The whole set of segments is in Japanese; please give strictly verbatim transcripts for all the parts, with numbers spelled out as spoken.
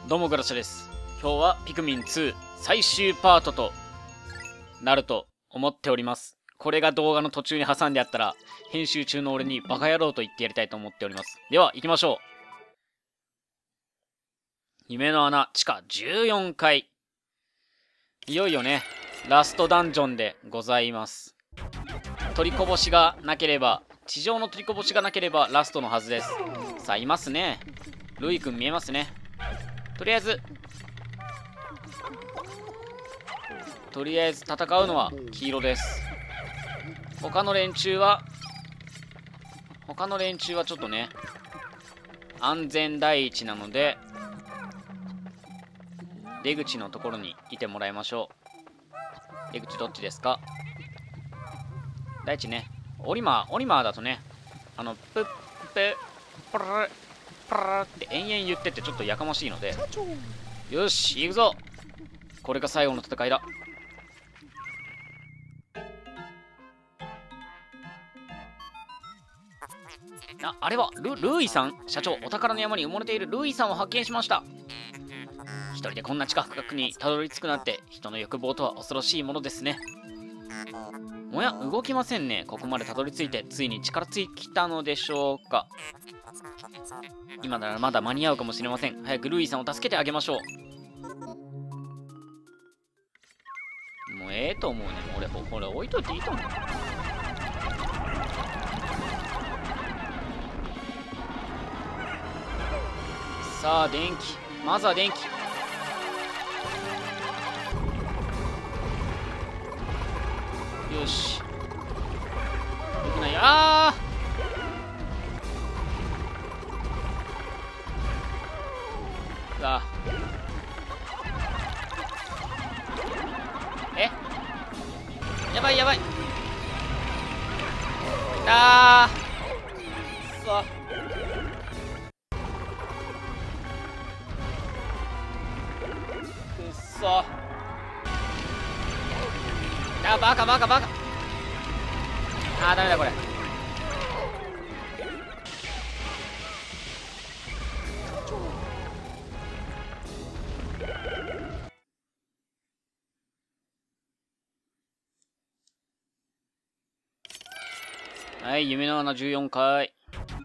どうもグラシャです。今日はピクミンツー最終パートとなると思っております。これが動画の途中に挟んであったら編集中の俺にバカ野郎と言ってやりたいと思っております。では行きましょう。夢の穴地下じゅうよんかい、いよいよねラストダンジョンでございます。取りこぼしがなければ、地上の取りこぼしがなければラストのはずです。さあいますね。ルイ君見えますね。とりあえずとりあえず戦うのは黄色です。他の連中は他の連中はちょっとね安全第一なので出口のところにいてもらいましょう。出口どっちですか？第一ね、オリマーオリマーだとね、あのプッププルプルって延々言っててちょっとやかましいので、よし行くぞ。これが最後の戦いだ。あ、あれはルルイさん。社長、お宝の山に埋もれているルイさんを発見しました。一人でこんな地下深くにたどり着くなんて、人の欲望とは恐ろしいものですね。おや、動きませんね。ここまでたどり着いてついに力尽きたのでしょうか。今ならまだ間に合うかもしれません。早くルイさんを助けてあげましょう。もうええと思うね。俺これ置いといていいと思う。さあ電気、まずは電気。よし、よくない。あーさあえやばいやばい。あーそうくっそ。あーバカバカバカ。あーダメだこれ。はい、夢の穴じゅうよんかい。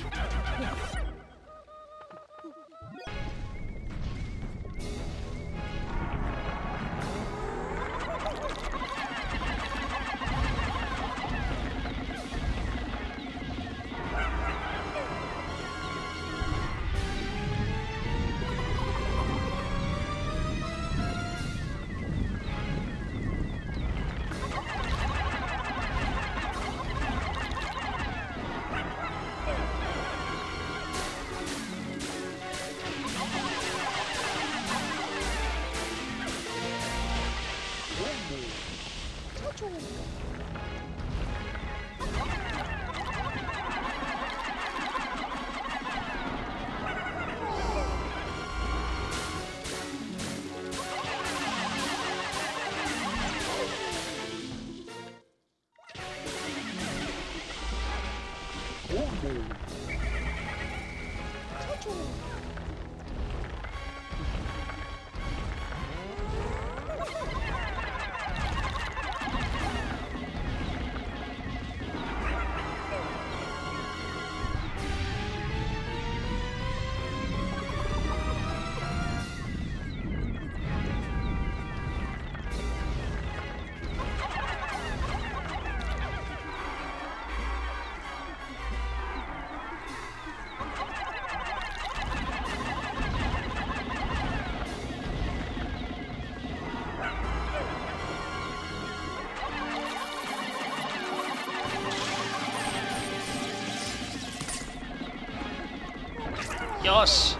よし、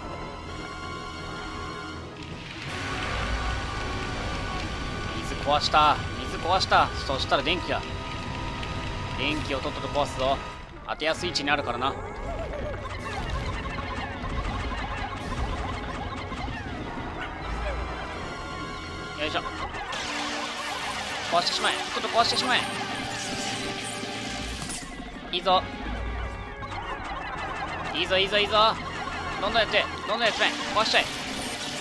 水壊した、水壊した。そしたら電気だ。電気をとっとと壊すぞ。当てやすい位置にあるからな。よいしょ、壊してしまえ。ちょっと壊してしまえ。いいぞいいぞいいぞいいぞ。どんどんやって、どんどんやって、壊しちゃえ。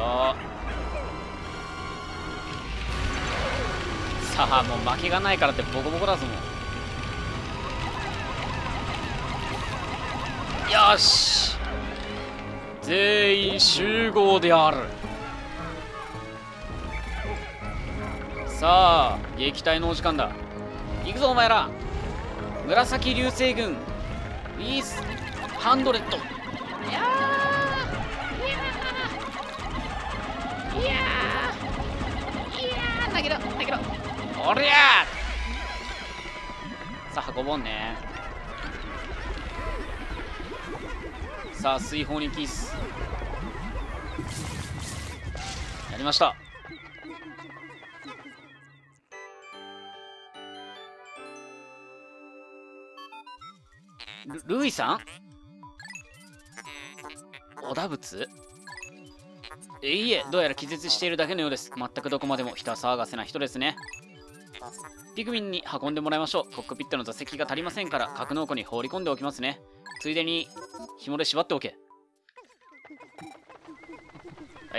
さあもう負けがないからってボコボコだぞもう。よし、全員集合である。さあ撃退のお時間だ。行くぞお前ら。紫流星群ウィースハンドレット。いやーいやーいやーいやー投げろ投げろ。おりゃー。さあ運ぼんね。さあ水泡にキスやりました。ルルイさん織田仏。いいえ、どうやら気絶しているだけのようです。全くどこまでも人は騒がせな人ですね。ピクミンに運んでもらいましょう。コックピットの座席が足りませんから格納庫に放り込んでおきますね。ついでに紐で縛っておけ。はい。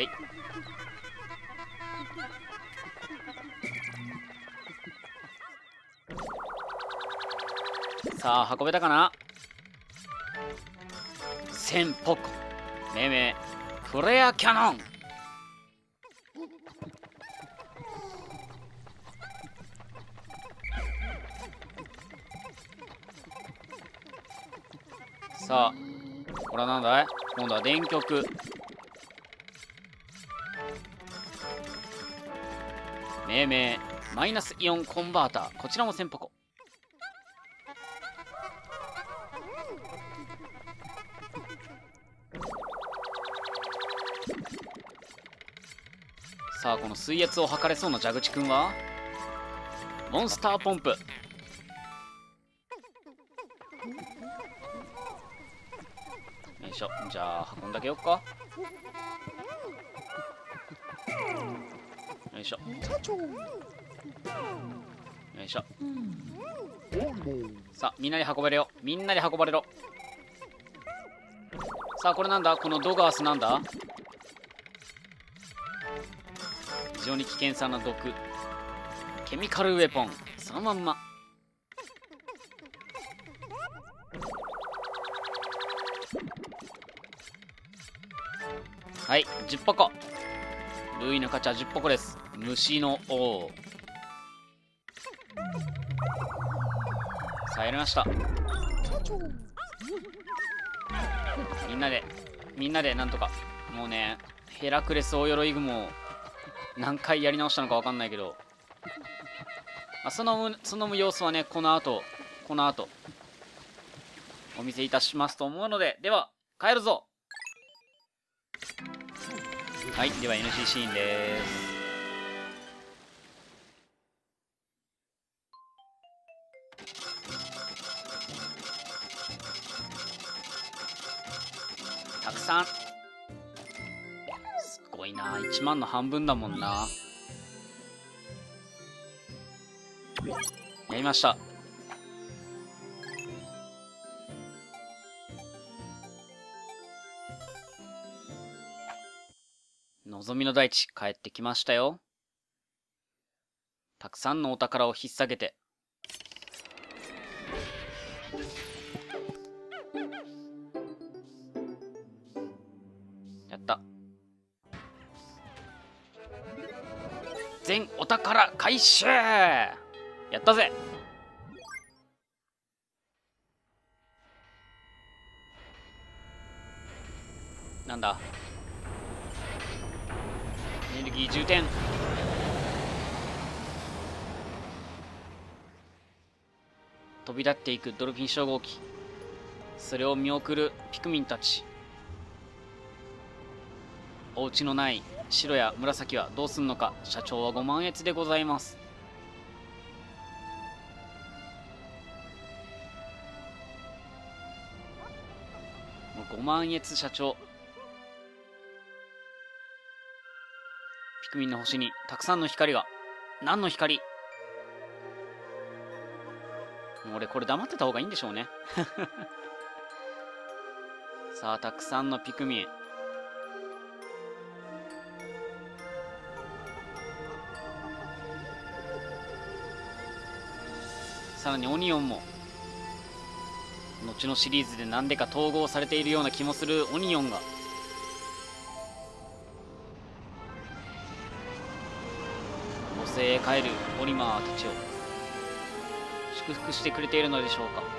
さあ運べたかな。せんポコ命名フレアキャノン。さあこれはなんだい。今度は電極。命名マイナスイオンコンバーター。こちらもせんポコ。さあこの水圧を測れそうな蛇口くんはモンスターポンプ。よいしょ。じゃあ運んだけよっか。よいしょよいしょ。さあみんなで運べるよ。みんなで運ばれろ。さあこれなんだ。このドガースなんだ。非常に危険さな毒ケミカルウェポン。そのまんま。はいじゅっポコ。ルイの勝ちはじゅっポコです。虫の王。さあやりました。みんなでみんなでなんとか。もうねヘラクレスオヨロイグモを何回やり直したのか分かんないけど、まあ、そのその様子はねこの後この後お見せいたしますと思うので、では帰るぞ。はいでは エヌシー シーンです。たくさんすごいな。いちまんの半分だもんな。やりました。望みの大地帰ってきましたよ。たくさんのお宝を引っ提げて。やった。全お宝回収。やったぜ。なんだ。エネルギー充填。飛び立っていくドルフィン初号機。それを見送るピクミンたち。お家のない白や紫はどうすんのか。社長はご満悦でございます。もうご満悦社長。ピクミンの星にたくさんの光が。何の光。もう俺これ黙ってた方がいいんでしょうね。さあたくさんのピクミン。 さらにオニオンも後のシリーズで何でか統合されているような気もするオニオンが母星へ帰るオリマーたちを祝福してくれているのでしょうか。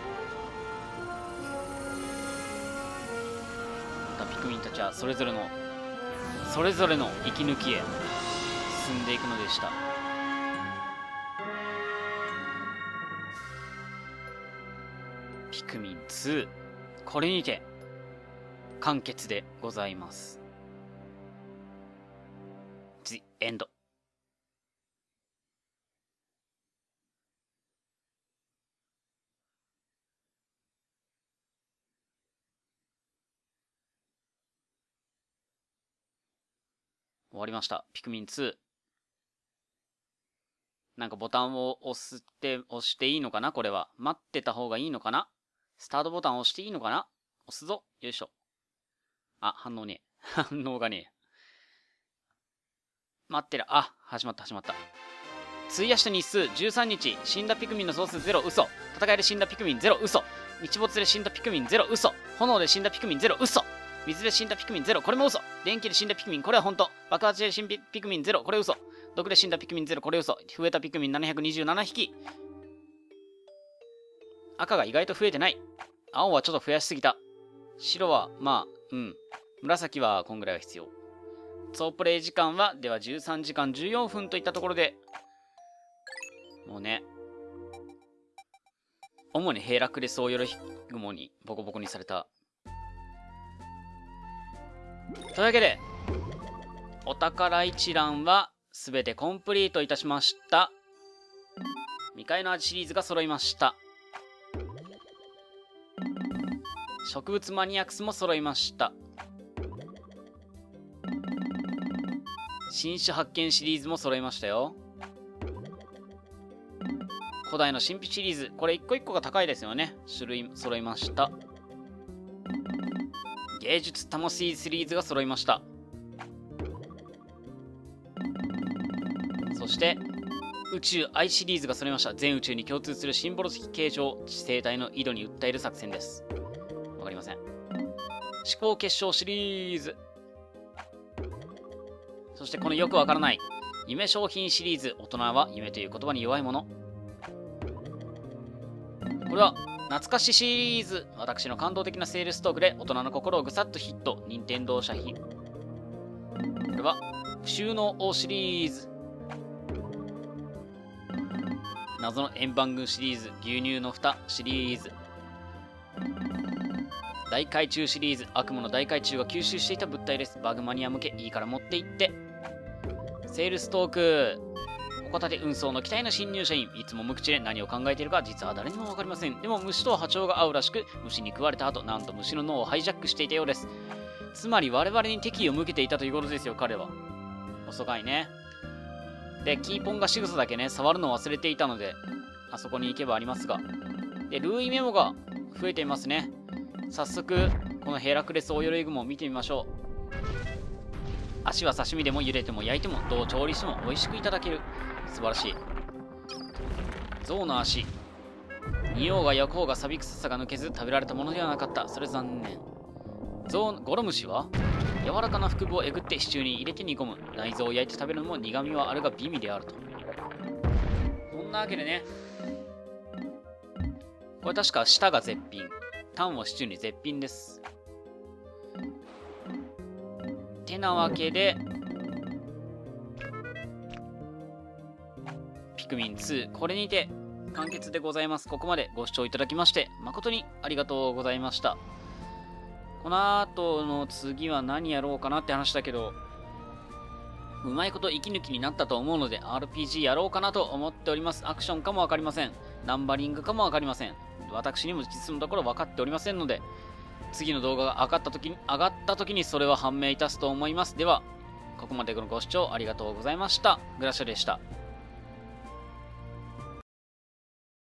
またピクミンたちはそれぞれのそれぞれの息抜きへ進んでいくのでした。ピクミンツー、これにて完結でございます。 The End。終わりました。ピクミンツー。なんかボタンを押すって、押していいのかなこれは。待ってた方がいいのかな。スタートボタン押していいのかな。押すぞ。よいしょ。あ、反応ねえ。反応がねえ。待ってる。あ、始まった始まった。費やした日数じゅうさんにち。死んだピクミンの総数ゼロ嘘。戦いで死んだピクミンゼロ嘘。日没で死んだピクミンゼロ嘘。炎で死んだピクミンゼロ嘘。水で死んだピクミンゼロ、これも嘘。電気で死んだピクミン、これは本当。爆発で死んだピクミンゼロ、これ嘘。毒で死んだピクミンゼロ、これ嘘。増えたピクミンななひゃくにじゅうななひき。赤が意外と増えてない。青はちょっと増やしすぎた。白は、まあ、うん。紫はこんぐらいは必要。総プレイ時間は、ではじゅうさんじかんじゅうよんぷんといったところで、もうね、主にヘラクレスオヨロヒグモにボコボコにされた。というわけで、お宝一覧はすべてコンプリートいたしました。未開の味シリーズが揃いました。植物マニアックスも揃いました。新種発見シリーズも揃いましたよ。古代の神秘シリーズ、これ一個一個が高いですよね。種類揃いました。芸術魂シリーズが揃いました。そして宇宙愛シリーズが揃いました。全宇宙に共通するシンボル的形状、地生態の井戸に訴える作戦です。わかりません。思考結晶シリーズ、そしてこのよくわからない夢商品シリーズ、大人は夢という言葉に弱いもの。これは懐かしシリーズ、私の感動的なセールストークで大人の心をぐさっとヒット、任天堂社品。これは収納王シリーズ、謎の円盤群シリーズ、牛乳の蓋シリーズ、大海中シリーズ、悪夢の大海中が吸収していた物体です。バグマニア向け、いいから持って行って。セールストーク、函館運送の期待の新入社員、いつも無口で何を考えているか実は誰にも分かりません。でも虫と波長が合うらしく、虫に食われた後、なんと虫の脳をハイジャックしていたようです。つまり我々に敵意を向けていたということですよ、彼は。遅かいね。で、キーポンが仕草だけね、触るのを忘れていたので、あそこに行けばありますが。で、ルーイメモが増えていますね。早速、このヘラクレスオヨロイグモを見てみましょう。足は刺身でも茹でても焼いてもどう調理しても美味しくいただける。素晴らしい。象の足。匂うが焼こうが錆び臭さが抜けず食べられたものではなかった。それ残念。象、ゴロムシは柔らかな腹部をえぐってシチューに入れて煮込む。内臓を焼いて食べるのも苦味はあるが美味であると。そんなわけでね、これ確か舌が絶品。タンはシチューに絶品です。てなわけで、ピクミンツー、これにて完結でございます。ここまでご視聴いただきまして誠にありがとうございました。この後の次は何やろうかなって話だけど、うまいこと息抜きになったと思うので アールピージー やろうかなと思っております。アクションかもわかりません。ナンバリングかもわかりません。私にも実のところ分かっておりませんので、次の動画が上がった時に、上がった時にそれは判明いたすと思います。では、ここまでのご視聴ありがとうございました。グラシャでした。